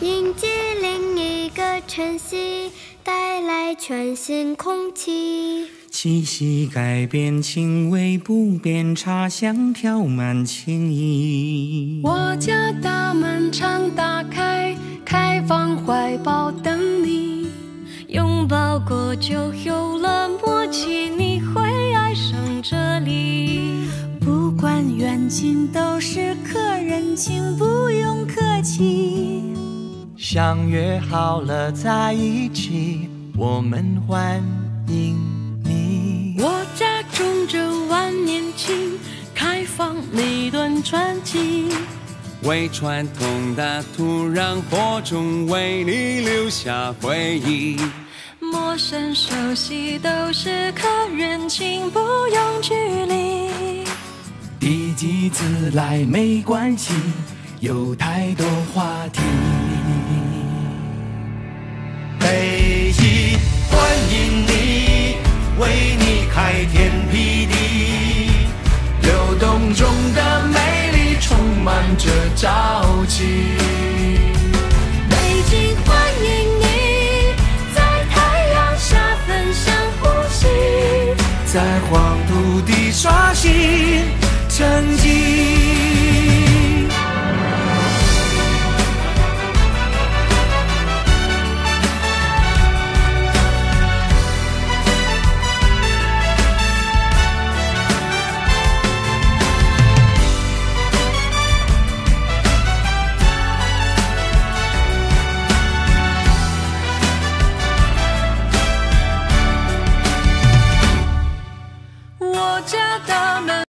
迎接另一个晨曦，带来全新空气。 气息改变，情味不变，茶香飘满情意。 我家大门常打开，开放怀抱等你。 拥抱过就有了默契，你会爱上这里。 不管远近都是客人，请不用客气。 相约好了在一起，我们欢迎你。 我家种着万年青，开放每段传奇。 为传统的土壤播种，为你留下回忆。 陌生熟悉都是客人，请不用距离。 第几次来没关系，有太多话题。 北极欢迎你，为你开天辟地。流动中的美丽充满着朝气。 北京欢迎你，在太阳下分享呼吸， 在黄土地刷新成绩。